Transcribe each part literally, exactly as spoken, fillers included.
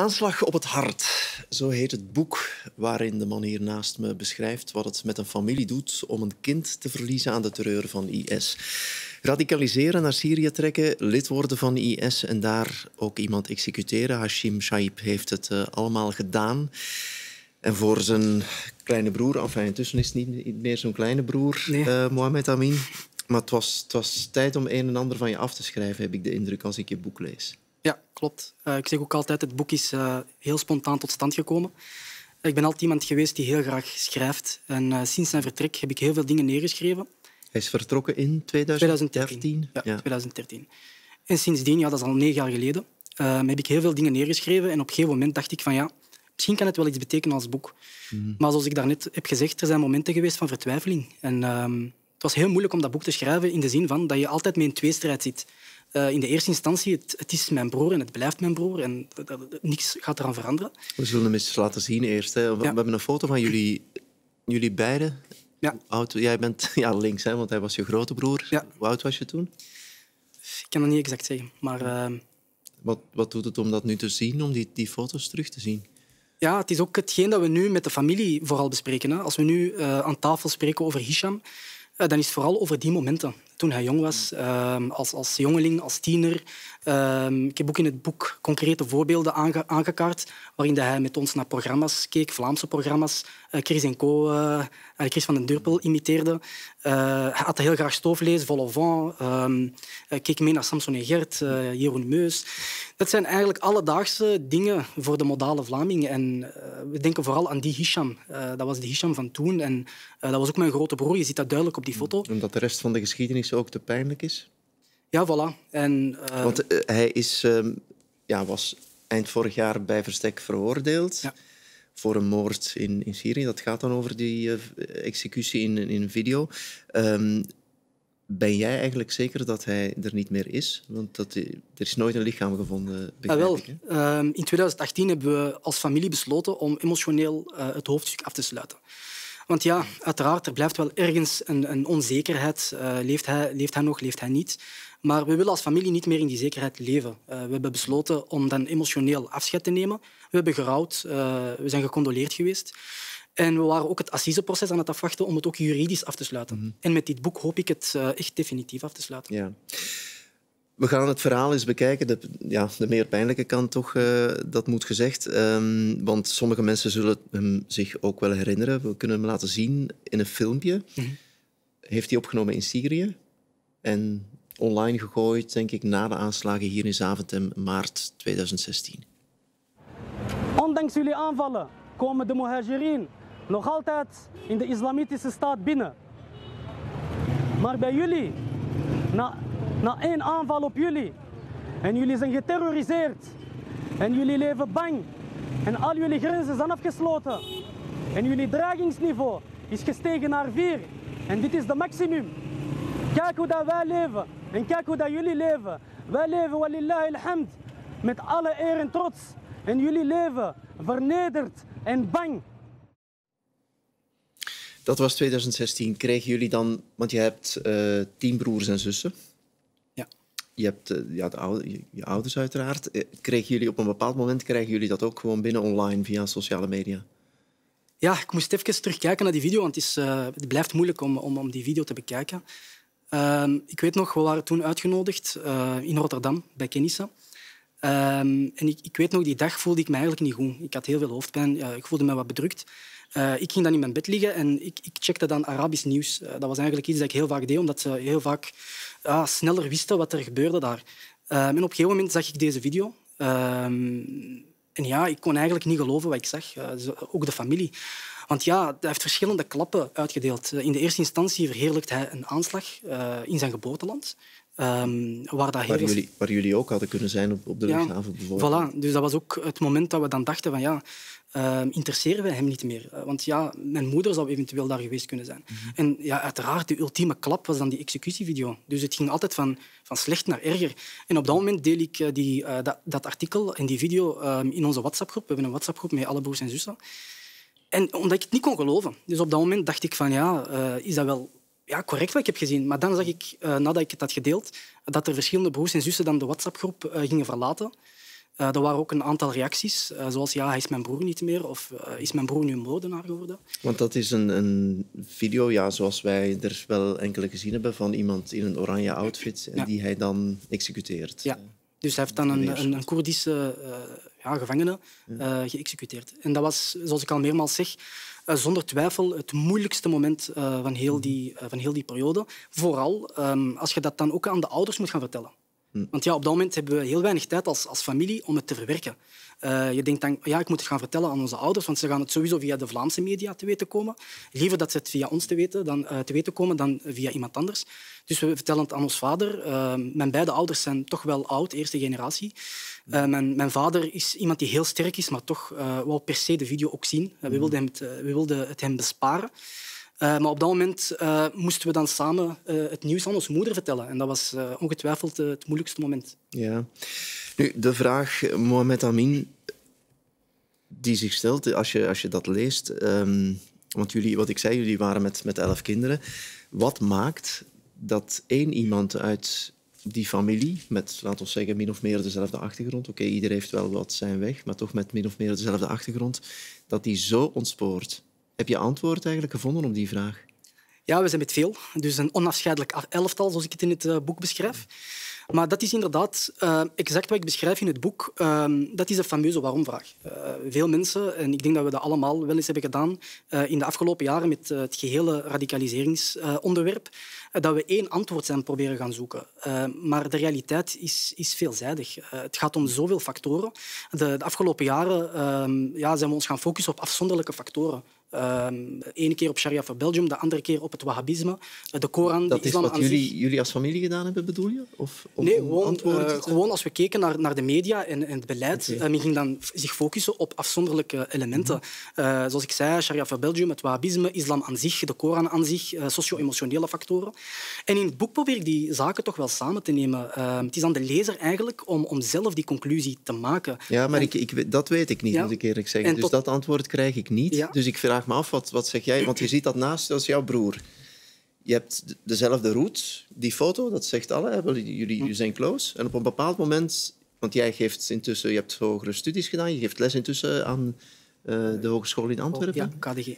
Aanslag op het hart, zo heet het boek waarin de man hier naast me beschrijft wat het met een familie doet om een kind te verliezen aan de terreur van I S. Radicaliseren, naar Syrië trekken, lid worden van I S en daar ook iemand executeren. Hashim Shaib heeft het uh, allemaal gedaan. En voor zijn kleine broer, enfin, intussen is het niet meer zo'n kleine broer, nee. uh, Mohamed Amin. Maar het was, het was tijd om een en ander van je af te schrijven, heb ik de indruk, als ik je boek lees. Ja, klopt. Uh, ik zeg ook altijd, het boek is uh, heel spontaan tot stand gekomen. Ik ben altijd iemand geweest die heel graag schrijft. En uh, sinds zijn vertrek heb ik heel veel dingen neergeschreven. Hij is vertrokken in tweeduizend dertien? tweeduizend dertien. Ja, ja, tweeduizend dertien. En sindsdien, ja, dat is al negen jaar geleden, uh, heb ik heel veel dingen neergeschreven. En op een gegeven moment dacht ik van ja, misschien kan het wel iets betekenen als boek. Mm. Maar zoals ik daarnet heb gezegd, er zijn momenten geweest van vertwijfeling. En uh, het was heel moeilijk om dat boek te schrijven in de zin van dat je altijd mee in tweestrijd zit. Uh, in de eerste instantie, het, het is mijn broer en het blijft mijn broer. En dat, dat, niks gaat eraan veranderen. We zullen hem eens laten zien eerst. Hè. We, ja. we hebben een foto van jullie, jullie beiden. Ja. Oud, jij bent ja, links, hè, want hij was je grote broer. Ja. Hoe oud was je toen? Ik kan dat niet exact zeggen. Maar, uh... wat, wat doet het om dat nu te zien, om die, die foto's terug te zien? Ja, het is ook hetgeen dat we nu met de familie vooral bespreken. Hè. Als we nu uh, aan tafel spreken over Hisham, uh, dan is het vooral over die momenten. Toen hij jong was, uh, als, als jongeling, als tiener. Uh, ik heb ook in het boek concrete voorbeelden aange aangekaart waarin hij met ons naar programma's keek, Vlaamse programma's. Uh, Chris en Co, uh, Chris van den Durpel imiteerde. Uh, hij had heel graag stooflezen, Vol au vent. Uh, uh, keek mee naar Samson en Gert, uh, Jeroen Meus. Dat zijn eigenlijk alledaagse dingen voor de modale Vlaming. En uh, we denken vooral aan die Hisham. Uh, dat was de Hisham van toen. En uh, dat was ook mijn grote broer. Je ziet dat duidelijk op die foto. Omdat de rest van de geschiedenis ook te pijnlijk is? Ja, voilà. En, uh... Want uh, hij is, uh, ja, was eind vorig jaar bij verstek veroordeeld ja. voor een moord in, in Syrië. Dat gaat dan over die uh, executie in, in een video. Um, ben jij eigenlijk zeker dat hij er niet meer is? Want dat, er is nooit een lichaam gevonden, begrijp ah, wel. ik. Hè? Uh, in tweeduizend achttien hebben we als familie besloten om emotioneel uh, het hoofdstuk af te sluiten. Want ja, uiteraard, er blijft wel ergens een, een onzekerheid. Uh, leeft, hij, leeft hij nog, leeft hij niet? Maar we willen als familie niet meer in die zekerheid leven. Uh, we hebben besloten om dan emotioneel afscheid te nemen. We hebben gerouwd, uh, we zijn gecondoleerd geweest. En we waren ook het assiseproces aan het afwachten om het ook juridisch af te sluiten. Mm-hmm. En met dit boek hoop ik het uh, echt definitief af te sluiten. Ja. We gaan het verhaal eens bekijken. De, ja, de meer pijnlijke kant toch, uh, dat moet gezegd. Um, want sommige mensen zullen hem zich ook wel herinneren. We kunnen hem laten zien in een filmpje. Mm-hmm. Heeft hij opgenomen in Syrië. En online gegooid, denk ik, na de aanslagen hier in Zaventem, maart tweeduizend zestien. Ondanks jullie aanvallen komen de Muhajirin nog altijd in de islamitische staat binnen. Maar bij jullie, na, na één aanval op jullie, en jullie zijn geterroriseerd, en jullie leven bang, en al jullie grenzen zijn afgesloten, en jullie dragingsniveau is gestegen naar vier, en dit is de maximum. Kijk hoe dat wij leven, en kijk hoe dat jullie leven. Wij leven, walillahi alhamd, met alle eer en trots, en jullie leven vernederd en bang. Dat was tweeduizend zestien. Kregen jullie dan... Want je hebt uh, tien broers en zussen. Ja. Je hebt uh, ja, de oude, je, je ouders uiteraard. Kregen jullie op een bepaald moment krijgen jullie dat ook gewoon binnen online via sociale media? Ja, ik moest even terugkijken naar die video, want het, is, uh, het blijft moeilijk om, om, om die video te bekijken. Uh, ik weet nog, we waren toen uitgenodigd uh, in Rotterdam, bij Kenissa. Um, en ik, ik weet nog, die dag voelde ik me eigenlijk niet goed. Ik had heel veel hoofdpijn, uh, ik voelde me wat bedrukt. Uh, ik ging dan in mijn bed liggen en ik, ik checkte dan Arabisch nieuws. Uh, dat was eigenlijk iets dat ik heel vaak deed, omdat ze heel vaak uh, sneller wisten wat er gebeurde daar. Uh, en op een gegeven moment zag ik deze video. Uh, en ja, ik kon eigenlijk niet geloven wat ik zag. Uh, dus ook de familie. Want ja, hij heeft verschillende klappen uitgedeeld. Uh, in de eerste instantie verheerlijkt hij een aanslag uh, in zijn geboorteland. Um, waar, dat waar, heel... jullie, waar jullie ook hadden kunnen zijn op, op de luchthaven, ja, bijvoorbeeld. Voilà. Dus dat was ook het moment dat we dan dachten van ja, uh, interesseren we hem niet meer. Uh, want ja, mijn moeder zou eventueel daar geweest kunnen zijn. Mm-hmm. En ja, uiteraard, de ultieme klap was dan die executievideo. Dus het ging altijd van, van slecht naar erger. En op dat moment deel ik uh, die, uh, dat, dat artikel en die video uh, in onze WhatsApp-groep. We hebben een WhatsApp-groep met alle broers en zussen. En omdat ik het niet kon geloven. Dus op dat moment dacht ik van ja, uh, is dat wel... Ja, correct wat ik heb gezien. Maar dan zag ik, uh, nadat ik het had gedeeld, dat er verschillende broers en zussen dan de WhatsApp-groep uh, gingen verlaten. Uh, er waren ook een aantal reacties, uh, zoals ja, hij is mijn broer niet meer of uh, is mijn broer nu een moordenaar geworden. Want dat is een, een video, ja, zoals wij er wel enkele gezien hebben, van iemand in een oranje outfit en ja. die hij dan executeert. Ja. Dus hij heeft dan een, een, een Koerdische uh, ja, gevangene uh, geëxecuteerd. En dat was, zoals ik al meermaals zeg, uh, zonder twijfel het moeilijkste moment uh, van, heel die, uh, van heel die periode. Vooral um, als je dat dan ook aan de ouders moet gaan vertellen. Want ja, op dat moment hebben we heel weinig tijd als, als familie om het te verwerken. Uh, je denkt dan, ja, ik moet het gaan vertellen aan onze ouders, want ze gaan het sowieso via de Vlaamse media te weten komen. Liever dat ze het via ons te weten, dan, uh, te weten komen dan via iemand anders. Dus we vertellen het aan ons vader. Uh, mijn beide ouders zijn toch wel oud, eerste generatie. Uh, mijn, mijn vader is iemand die heel sterk is, maar toch uh, wou per se de video ook zien. Uh, we, wilden hem het, uh, we wilden het hem besparen. Uh, maar op dat moment uh, moesten we dan samen uh, het nieuws aan onze moeder vertellen. En dat was uh, ongetwijfeld uh, het moeilijkste moment. Ja. Nu, de vraag, Mohamed Amin, die zich stelt als je, als je dat leest... Um, want jullie, wat ik zei, jullie waren met, met elf kinderen. Wat maakt dat één iemand uit die familie, met, laten we zeggen, min of meer dezelfde achtergrond... Oké, okay, ieder heeft wel wat zijn weg, maar toch met min of meer dezelfde achtergrond, dat die zo ontspoort? Heb je antwoord eigenlijk gevonden op die vraag? Ja, we zijn met veel. Dus een onafscheidelijk elftal, zoals ik het in het uh, boek beschrijf. Maar dat is inderdaad uh, exact wat ik beschrijf in het boek. Uh, dat is de fameuze waarom-vraag. Uh, veel mensen, en ik denk dat we dat allemaal wel eens hebben gedaan uh, in de afgelopen jaren met uh, het gehele radicaliseringsonderwerp, uh, dat we één antwoord zijn proberen gaan zoeken. Uh, maar de realiteit is, is veelzijdig. Uh, het gaat om zoveel factoren. De, de afgelopen jaren uh, ja, zijn we ons gaan focussen op afzonderlijke factoren. Uh, de ene keer op Sharia for Belgium, de andere keer op het Wahhabisme, de Koran, dat de islam is wat aan jullie, zich. jullie als familie gedaan hebben, bedoel je? Of om, nee, om gewoon, uh, te... gewoon als we keken naar, naar de media en, en het beleid, okay. uh, men ging dan zich focussen op afzonderlijke elementen. Mm-hmm. uh, zoals ik zei, Sharia for Belgium, het Wahhabisme, islam aan zich, de Koran aan zich, uh, socio-emotionele factoren. En in het boek probeer ik die zaken toch wel samen te nemen. Uh, het is aan de lezer eigenlijk om, om zelf die conclusie te maken. Ja, maar en, ik, ik, dat weet ik niet, ja. moet ik eerlijk zeggen. En dus tot... dat antwoord krijg ik niet. Ja. Dus ik vraag me af, wat, wat zeg jij? Want je ziet dat naast als jouw broer. Je hebt dezelfde route. Die foto, dat zegt alle. Jullie, jullie zijn close. En op een bepaald moment... Want jij geeft intussen... Je hebt hogere studies gedaan. Je geeft les intussen aan uh, de Hogeschool in Antwerpen. Ja, K D G.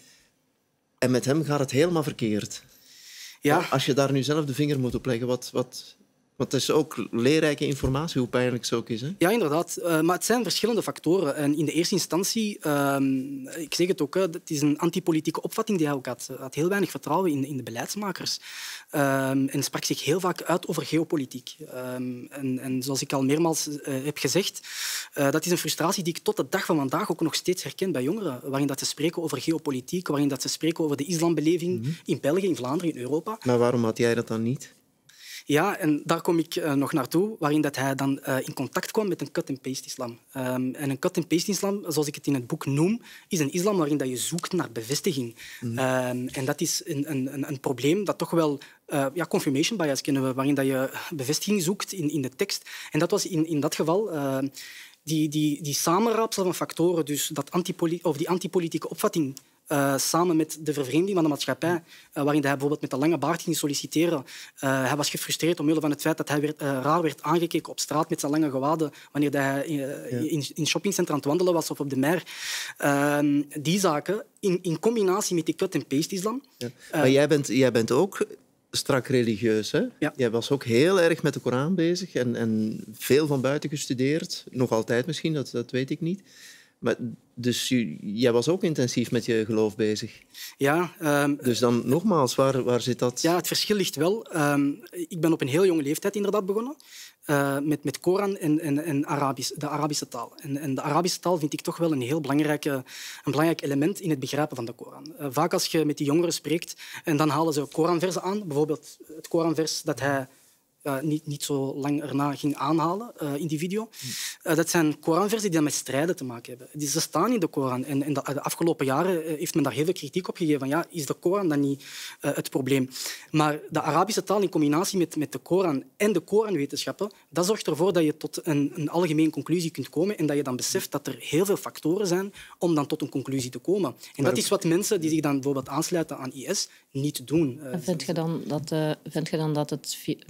En met hem gaat het helemaal verkeerd. Ja. Als je daar nu zelf de vinger moet op leggen, wat... wat Want het is ook leerrijke informatie, hoe pijnlijk het ook is. Hè? Ja, inderdaad. Uh, maar het zijn verschillende factoren. En in de eerste instantie, uh, ik zeg het ook, hè, het is een antipolitieke opvatting die hij ook had. Hij had heel weinig vertrouwen in, in de beleidsmakers. Uh, en sprak zich heel vaak uit over geopolitiek. Uh, en, en zoals ik al meermaals uh, heb gezegd, uh, dat is een frustratie die ik tot de dag van vandaag ook nog steeds herken bij jongeren. Waarin dat ze spreken over geopolitiek, waarin dat ze spreken over de islambeleving mm-hmm. in België, in Vlaanderen, in Europa. Maar waarom had jij dat dan niet? Ja, en daar kom ik uh, nog naartoe, waarin dat hij dan uh, in contact kwam met een cut-and-paste islam. Um, en een cut-and-paste islam, zoals ik het in het boek noem, is een islam waarin dat je zoekt naar bevestiging. Mm. Um, en dat is een, een, een probleem dat toch wel... Uh, ja, confirmation bias kennen we, waarin dat je bevestiging zoekt in, in de tekst. En dat was in, in dat geval... Uh, die, die, die samenraapsel van factoren, dus dat antipoli- of die antipolitieke opvatting... Uh, samen met de vervreemding van de maatschappij, uh, waarin hij bijvoorbeeld met een lange baard ging solliciteren. Uh, hij was gefrustreerd omwille van het feit dat hij werd, uh, raar werd aangekeken op straat met zijn lange gewaden wanneer hij uh, ja. in, in shoppingcentra aan het wandelen was of op de mer. Uh, die zaken, in, in combinatie met die cut-and-paste-islam... Ja. Maar uh, jij, bent, jij bent ook strak religieus, hè? Ja. Jij was ook heel erg met de Koran bezig en, en veel van buiten gestudeerd. Nog altijd misschien, dat, dat weet ik niet. Maar, dus jij was ook intensief met je geloof bezig. Ja. Um, dus dan nogmaals, waar, waar zit dat? Ja, het verschil ligt wel. Um, ik ben op een heel jonge leeftijd inderdaad begonnen. Uh, met, met Koran en, en, en Arabisch, de Arabische taal. En, en de Arabische taal vind ik toch wel een heel belangrijke, een belangrijk element in het begrijpen van de Koran. Uh, vaak als je met die jongeren spreekt, en dan halen ze Koranversen aan. Bijvoorbeeld het Koranvers dat hij... Uh, niet, niet zo lang erna ging aanhalen uh, in die video. Uh, dat zijn Koranversen die met strijden te maken hebben. Die, ze staan in de Koran. En, en de, de afgelopen jaren uh, heeft men daar heel veel kritiek op gegeven. Van, ja, is de Koran dan niet uh, het probleem? Maar de Arabische taal in combinatie met, met de Koran en de Koranwetenschappen, dat zorgt ervoor dat je tot een, een algemene conclusie kunt komen en dat je dan beseft dat er heel veel factoren zijn om dan tot een conclusie te komen. En dat is wat mensen die zich dan bijvoorbeeld aansluiten aan I S niet doen. Uh, vind je dan dat, uh, vind je dan dat het via de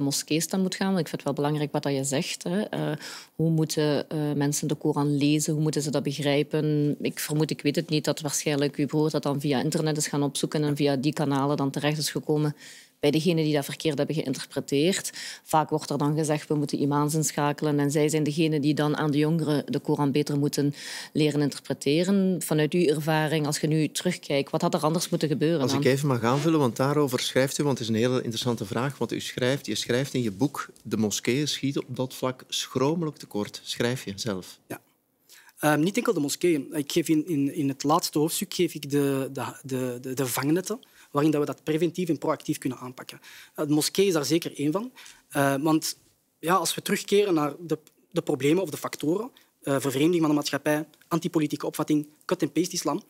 moskees dan moet gaan. Want ik vind het wel belangrijk wat je zegt. Hè. Uh, hoe moeten uh, mensen de Koran lezen? Hoe moeten ze dat begrijpen? Ik vermoed, ik weet het niet, dat waarschijnlijk uw broer dat dan via internet is gaan opzoeken en via die kanalen dan terecht is gekomen bij degenen die dat verkeerd hebben geïnterpreteerd. Vaak wordt er dan gezegd, we moeten imams inschakelen en zij zijn degenen die dan aan de jongeren de Koran beter moeten leren interpreteren. Vanuit uw ervaring, als je nu terugkijkt, wat had er anders moeten gebeuren? Als dan? ik even mag aanvullen, want daarover schrijft u, want het is een hele interessante vraag, want u schrijft, je schrijft in je boek, de moskeeën schieten op dat vlak schromelijk tekort. Schrijf je zelf. Ja. Uh, niet enkel de moskeeën. Ik geef in, in, in het laatste hoofdstuk geef ik de, de, de, de, de vangnetten waarin we dat preventief en proactief kunnen aanpakken. Uh, de moskee is daar zeker één van. Uh, want ja, als we terugkeren naar de, de problemen of de factoren, uh, vervreemding van de maatschappij, antipolitieke opvatting, cut-and-paste islam,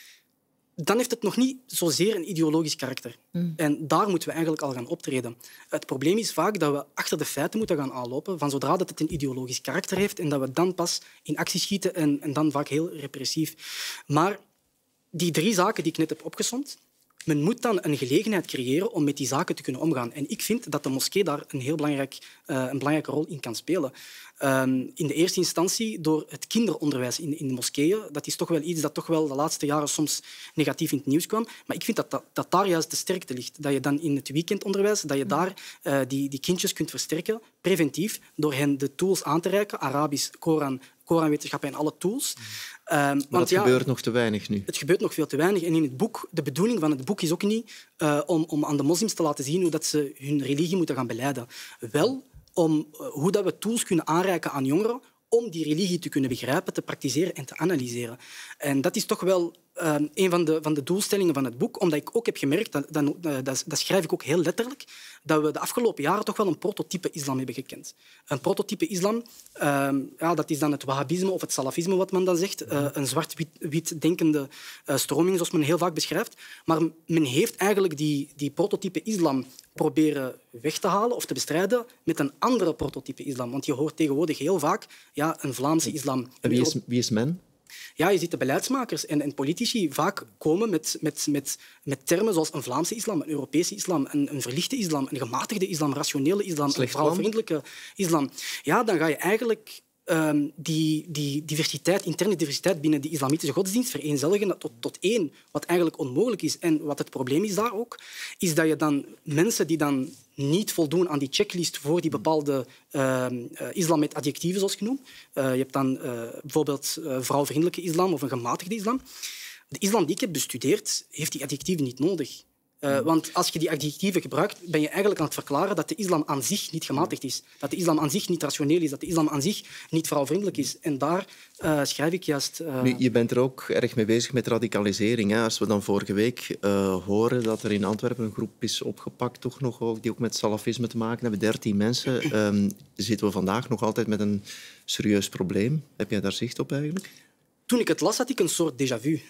dan heeft het nog niet zozeer een ideologisch karakter. Mm. En daar moeten we eigenlijk al gaan optreden. Het probleem is vaak dat we achter de feiten moeten gaan aanlopen, van zodra dat het een ideologisch karakter heeft en dat we dan pas in actie schieten en, en dan vaak heel repressief. Maar die drie zaken die ik net heb opgesomd, men moet dan een gelegenheid creëren om met die zaken te kunnen omgaan. En ik vind dat de moskee daar een heel belangrijk, uh, een belangrijke rol in kan spelen. Um, in de eerste instantie door het kinderonderwijs in, in de moskeeën. Dat is toch wel iets dat toch wel de laatste jaren soms negatief in het nieuws kwam. Maar ik vind dat, dat, dat daar juist de sterkte ligt. Dat je dan in het weekendonderwijs dat je daar uh, die, die kindjes kunt versterken, preventief, door hen de tools aan te reiken. Arabisch, Koran, Koranwetenschappen en alle tools. Um, maar want, dat ja, gebeurt nog te weinig nu. Het gebeurt nog veel te weinig. En in het boek, de bedoeling van het boek is ook niet uh, om, om aan de moslims te laten zien hoe dat ze hun religie moeten gaan belijden. Wel om uh, hoe dat we tools kunnen aanreiken aan jongeren om die religie te kunnen begrijpen, te praktiseren en te analyseren. En dat is toch wel uh, een van de, van de doelstellingen van het boek, omdat ik ook heb gemerkt, dat, dat, dat, dat schrijf ik ook heel letterlijk, dat we de afgelopen jaren toch wel een prototype islam hebben gekend. Een prototype islam, uh, ja, dat is dan het wahhabisme of het salafisme, wat men dan zegt. Uh, een zwart-wit denkende uh, stroming, zoals men heel vaak beschrijft. Maar men heeft eigenlijk die, die prototype islam proberen weg te halen of te bestrijden met een andere prototype islam. Want je hoort tegenwoordig heel vaak ja, een Vlaamse islam. En wie is, wie is men? Ja, je ziet de beleidsmakers en, en politici vaak komen met, met, met, met termen zoals een Vlaamse islam, een Europese islam, een, een verlichte islam, een gematigde islam, rationele islam, Slecht een vrouwvriendelijke islam. Ja, dan ga je eigenlijk um, die, die diversiteit, interne diversiteit binnen de islamitische godsdienst vereenzelvigen tot, tot één, wat eigenlijk onmogelijk is. En wat het probleem is daar ook, is dat je dan mensen die dan niet voldoen aan die checklist voor die bepaalde uh, uh, islam met adjectieven, zoals genoemd. Uh, je hebt dan uh, bijvoorbeeld uh, vrouwvriendelijke islam of een gematigde islam. De islam die ik heb bestudeerd, heeft die adjectieven niet nodig. Uh, want als je die adjectieven gebruikt, ben je eigenlijk aan het verklaren dat de islam aan zich niet gematigd is. Dat de islam aan zich niet rationeel is. Dat de islam aan zich niet vrouwvriendelijk is. En daar uh, schrijf ik juist... Uh... Nu, je bent er ook erg mee bezig met radicalisering. Hè? Als we dan vorige week uh, horen dat er in Antwerpen een groep is opgepakt, toch nog ook, die ook met salafisme te maken hebben, dertien mensen, um, zitten we vandaag nog altijd met een serieus probleem. Heb jij daar zicht op eigenlijk? Toen ik het las, had ik een soort déjà vu. Uh,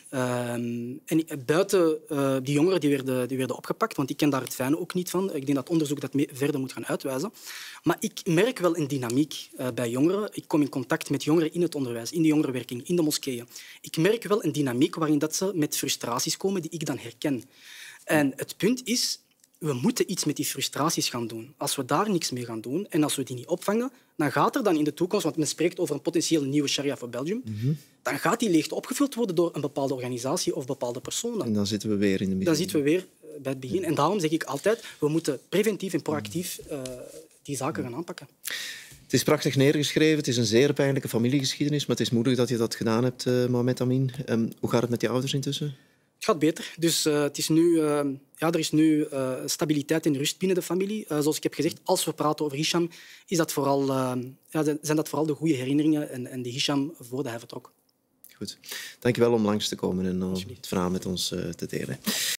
en buiten uh, die jongeren die werden, die werden opgepakt, want ik ken daar het fijne ook niet van. Ik denk dat onderzoek dat mee verder moet gaan uitwijzen. Maar ik merk wel een dynamiek uh, bij jongeren. Ik kom in contact met jongeren in het onderwijs, in de jongerenwerking, in de moskeeën. Ik merk wel een dynamiek waarin dat ze met frustraties komen die ik dan herken. En het punt is, we moeten iets met die frustraties gaan doen. Als we daar niks mee gaan doen en als we die niet opvangen, dan gaat er dan in de toekomst, want men spreekt over een potentieel nieuwe sharia voor Belgium, mm-hmm. dan gaat die leegte opgevuld worden door een bepaalde organisatie of bepaalde personen. En dan zitten we weer in de begin. Dan zitten we weer bij het begin. Ja. En daarom zeg ik altijd, we moeten preventief en proactief uh, die zaken gaan aanpakken. Het is prachtig neergeschreven. Het is een zeer pijnlijke familiegeschiedenis, maar het is moedig dat je dat gedaan hebt, uh, Mohamed Amin. Um, hoe gaat het met je ouders intussen? Het gaat beter. Dus, uh, het is nu, uh, ja, er is nu uh, stabiliteit en rust binnen de familie. Uh, zoals ik heb gezegd, als we praten over Hisham, is dat vooral, uh, ja, zijn dat vooral de goede herinneringen en, en de Hisham voordat hij vertrok. Goed. Dank je wel om langs te komen en om het verhaal met ons uh, te delen.